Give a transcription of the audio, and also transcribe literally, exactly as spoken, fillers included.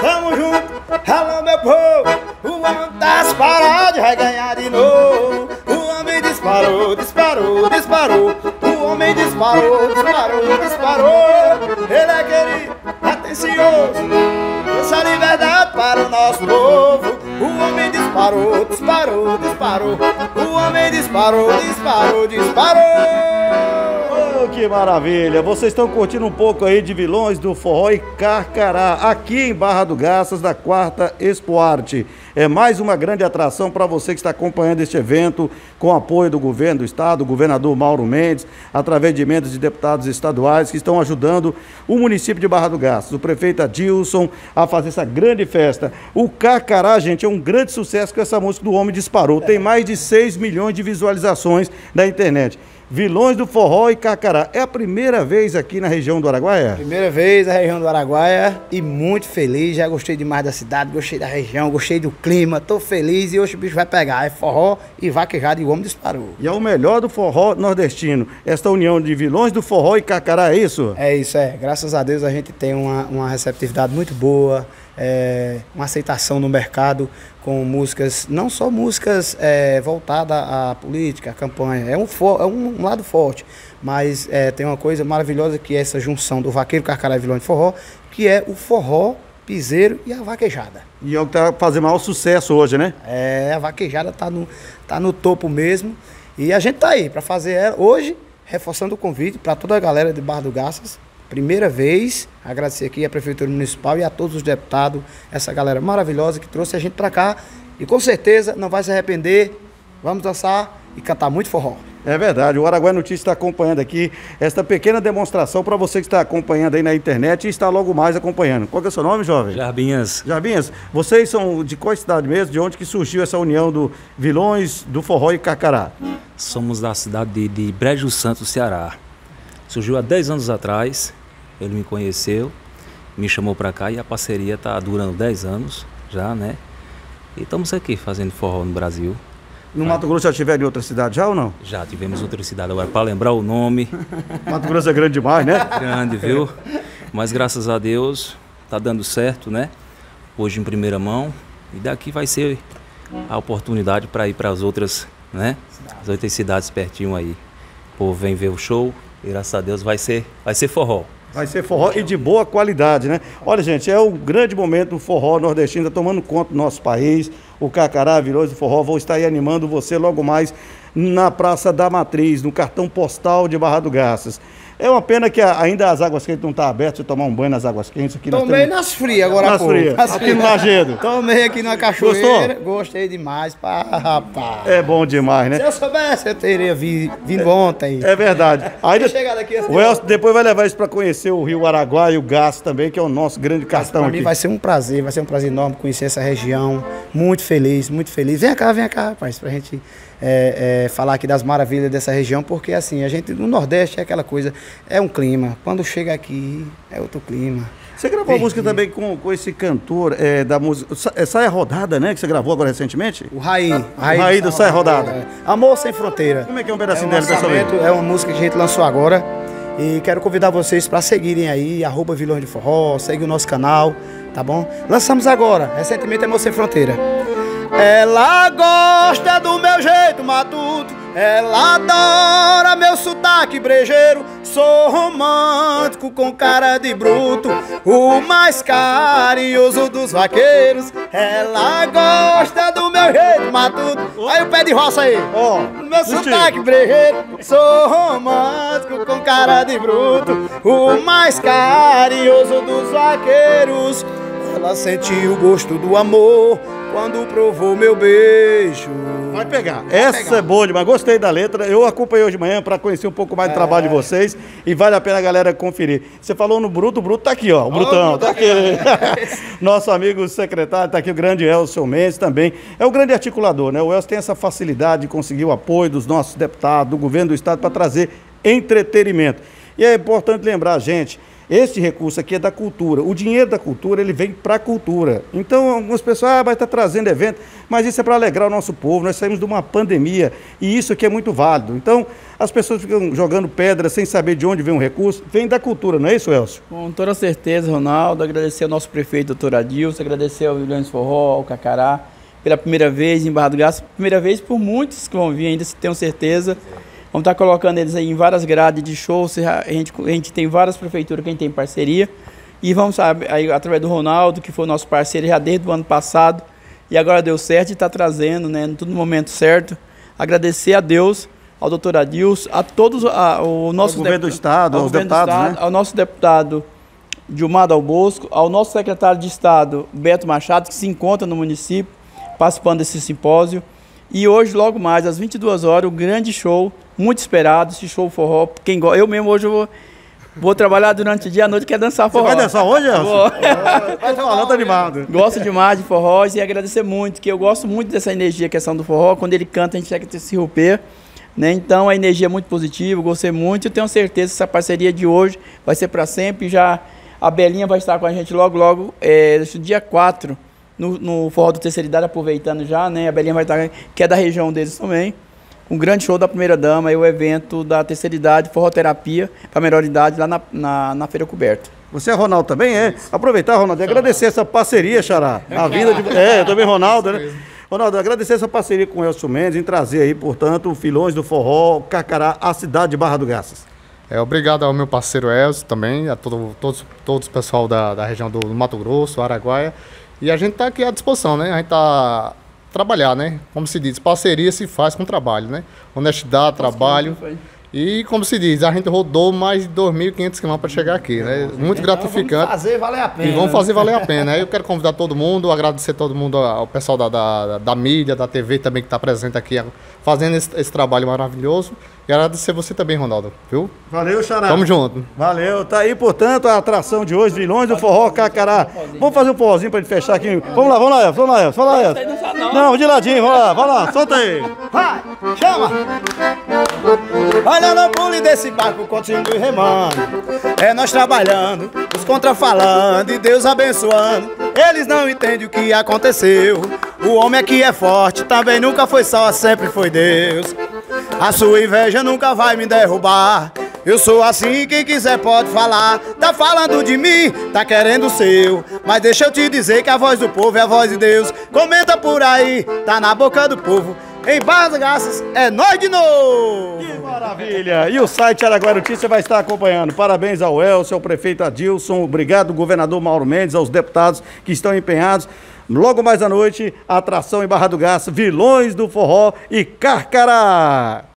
tamo junto, alô meu povo. O homem das paradas vai ganhar de novo. O homem disparou, disparou, disparou. O homem disparou, disparou, disparou. Ele é querido, atencioso, essa liberdade para o nosso povo. O homem disparou, disparou, disparou. O homem disparou, disparou, disparou. Oh, que maravilha! Vocês estão curtindo um pouco aí de Vilões do Forró e Carcará, aqui em Barra do Garças, da quarta Expo Arte. É mais uma grande atração para você que está acompanhando este evento, com apoio do governo do estado, do governador Mauro Mendes, através de emendas de deputados estaduais que estão ajudando o município de Barra do Garças, o prefeito Adilson, a fazer essa grande festa. O Carcará, gente, é um grande sucesso com essa música do Homem Disparou. Tem mais de seis milhões de visualizações na internet. Vilões do Forró e Carcará. É a primeira vez aqui na região do Araguaia? Primeira vez na região do Araguaia e muito feliz. Já gostei demais da cidade, gostei da região, gostei do clima. Tô feliz e hoje o bicho vai pegar. É forró e vaquejada e o Homem Disparou. E é o melhor do forró nordestino. Esta união de Vilões do Forró e Carcará, é isso? É isso, é. Graças a Deus a gente tem uma, uma receptividade muito boa, é, uma aceitação no mercado com músicas, não só músicas é, voltadas à política, à campanha, é um, for, é um, um lado forte, mas é, tem uma coisa maravilhosa que é essa junção do vaqueiro, Carcará e Vilões de Forró, que é o forró, piseiro e a vaquejada. E é o que está fazendo maior sucesso hoje, né? É, a vaquejada tá no, tá no topo mesmo, e a gente tá aí para fazer ela hoje, reforçando o convite para toda a galera de Barra do Garças. Primeira vez, agradecer aqui à Prefeitura Municipal e a todos os deputados, essa galera maravilhosa que trouxe a gente para cá. E com certeza não vai se arrepender, vamos dançar e cantar muito forró. É verdade, o Araguaia Notícias está acompanhando aqui esta pequena demonstração para você que está acompanhando aí na internet e está logo mais acompanhando. Qual que é o seu nome, jovem? Jarbinhas. Jarbinhas, vocês são de qual cidade mesmo? De onde que surgiu essa união do Vilões do Forró e Carcará? Somos da cidade de, de Brejo Santo, Ceará. Surgiu há dez anos atrás. Ele me conheceu, me chamou para cá e a parceria está durando dez anos já, né? E estamos aqui fazendo forró no Brasil. No Mato Grosso já tiveram em outra cidade já ou não? Já tivemos outra cidade agora, para lembrar o nome. Mato Grosso é grande demais, né? Grande, viu? Mas graças a Deus está dando certo, né? Hoje em primeira mão. E daqui vai ser a oportunidade para ir para as outras, né? As outras cidades pertinho aí. O povo vem ver o show e graças a Deus vai ser, vai ser forró. Vai ser forró e de boa qualidade, né? Olha, gente, é um grande momento do forró nordestino, está tomando conta do nosso país. O Carcará, Vilões do Forró, vou estar aí animando você logo mais na Praça da Matriz, no cartão postal de Barra do Garças. É uma pena que ainda as águas quentes não estão abertas, você tomar um banho nas águas quentes. Aqui Tomei temos... nas frias agora nas frias, aqui no Lagedo. Tomei aqui na cachoeira. Gostou? Gostei demais, pá, rapaz. É bom demais, né? Se eu soubesse, eu teria vindo, vindo ontem. É verdade. Aí, chegar daqui, o Elcio depois vai levar isso para conhecer o Rio Araguaia e o Garças também, que é o nosso grande cartão aqui. Para mim vai ser um prazer, vai ser um prazer enorme conhecer essa região. Muito feliz, muito feliz. Vem cá, vem cá, rapaz, pra gente é, é, falar aqui das maravilhas dessa região, porque assim, a gente no Nordeste é aquela coisa, é um clima. Quando chega aqui, é outro clima. Você gravou a música também com, com esse cantor é, da música, é Saia Rodada, né? Que você gravou agora recentemente? O Raí. O Raí, Raí do Saia Rodada. É. Amor Sem Fronteira. Como é que é um pedacinho é um dele, pessoal? É uma música que a gente lançou agora. E quero convidar vocês para seguirem aí, arroba Vilões de Forró, segue o nosso canal, tá bom? Lançamos agora, recentemente, Amor Sem Fronteira. Ela gosta do meu jeito matuto, ela adora meu sotaque brejeiro. Sou romântico com cara de bruto, o mais carinhoso dos vaqueiros. Ela gosta do meu jeito matuto. Aí o pé de roça aí, ó, oh, meu sotaque brejeiro. Sou romântico com cara de bruto, o mais carinhoso dos vaqueiros. Ela sentiu o gosto do amor quando provou meu beijo. Vai pegar. Vai Essa pegar. É boa demais. Gostei da letra. Eu acompanhei hoje de manhã para conhecer um pouco mais do é. trabalho de vocês e vale a pena a galera conferir. Você falou no Bruto, o Bruto tá aqui, ó. O Brutão, oh, tá aqui. Nosso amigo secretário tá aqui, o grande Elcio Mendes também. É o grande articulador, né? O Elcio tem essa facilidade de conseguir o apoio dos nossos deputados, do governo do estado para trazer entretenimento. E é importante lembrar, gente, Este recurso aqui é da cultura. O dinheiro da cultura, ele vem para a cultura. Então, algumas pessoas, ah, vai estar trazendo evento, mas isso é para alegrar o nosso povo. Nós saímos de uma pandemia e isso aqui é muito válido. Então, as pessoas ficam jogando pedra sem saber de onde vem o recurso. Vem da cultura, não é isso, Elcio? Com toda certeza, Ronaldo. Agradecer ao nosso prefeito, doutor Adilson, agradecer ao Vilões Forró, ao Carcará, pela primeira vez em Barra do Garças. Primeira vez por muitos que vão vir ainda, se tenho certeza. Vamos estar colocando eles aí em várias grades de shows. A gente, a gente tem várias prefeituras que a gente tem parceria. E vamos, sabe, aí, através do Ronaldo, que foi o nosso parceiro já desde o ano passado. E agora deu certo e está trazendo, né, no todo momento certo. Agradecer a Deus, ao doutor Adilson, a todos, a, o nosso... Ao governo do Estado, ao aos deputados, Estado, né? Ao nosso deputado Dilmar Dal Bosco, ao nosso secretário de Estado, Beto Machado, que se encontra no município, participando desse simpósio. E hoje, logo mais, às vinte e duas horas, o grande show, muito esperado, esse show forró. Quem go... Eu mesmo hoje eu vou, vou trabalhar durante o dia e a noite, quer dançar forró. Você vai dançar hoje, Elcio? Vou. Vai falar, tá animado. Gosto demais de forró e agradecer muito, que eu gosto muito dessa energia, questão do forró. Quando ele canta, a gente chega a se romper, né? Então a energia é muito positiva, gostei muito. Eu tenho certeza que essa parceria de hoje vai ser para sempre. Já a Belinha vai estar com a gente logo, logo, é, dia quatro. No, no Forró do Terceira Idade, aproveitando já, né? A Belinha vai estar, que é da região deles também. Um grande show da primeira dama e o evento da Terceira Idade, forroterapia para menor idade, lá na, na, na Feira Coberta. Você é Ronaldo também, é? Aproveitar, Ronaldo, e agradecer essa parceria, Xará. A vida de... É, eu também, Ronaldo, né? Ronaldo, agradecer essa parceria com o Elcio Mendes em trazer aí, portanto, o Filões do Forró, Carcará, a cidade de Barra do Garças. É, obrigado ao meu parceiro Elcio também, a todo, todos, todos o pessoal da, da região do, do Mato Grosso, Araguaia. E a gente está aqui à disposição, né? A gente está trabalhar, né? Como se diz, parceria se faz com trabalho, né? Honestidade, trabalho. E como se diz, a gente rodou mais de dois mil e quinhentos quilômetros para chegar aqui, né? Muito então, gratificante. Vamos fazer valer a pena. E vamos fazer valer a pena. Eu quero convidar todo mundo, agradecer todo mundo, ao pessoal da, da, da mídia, da T V também que está presente aqui, fazendo esse, esse trabalho maravilhoso. E agradecer você também, Ronaldo, viu? Valeu, Xará. Tamo junto. Valeu. Tá aí, portanto, a atração de hoje, Vilões do Forró, Carcará. Vamos fazer um forrozinho pra gente fechar aqui. Vamos lá, vamos lá, Elcio, vamos lá, Elcio, vamos lá, Elcio. Não, de ladinho, vamos lá, vamos lá, solta aí. Vai, chama! Olha no pule desse barco, continue remando. É nós trabalhando, os contrafalando e Deus abençoando. Eles não entendem o que aconteceu. O homem aqui é forte, também nunca foi só, sempre foi Deus. A sua inveja nunca vai me derrubar. Eu sou assim, quem quiser pode falar. Tá falando de mim, tá querendo o seu. Mas deixa eu te dizer que a voz do povo é a voz de Deus. Comenta por aí, tá na boca do povo. Em Barra do Garças é nós de novo! Que maravilha! E o site Araguaia Notícia vai estar acompanhando. Parabéns ao Elcio, ao prefeito Adilson, obrigado governador Mauro Mendes, aos deputados que estão empenhados. Logo mais à noite, a atração em Barra do Garças, Vilões do Forró e Carcará!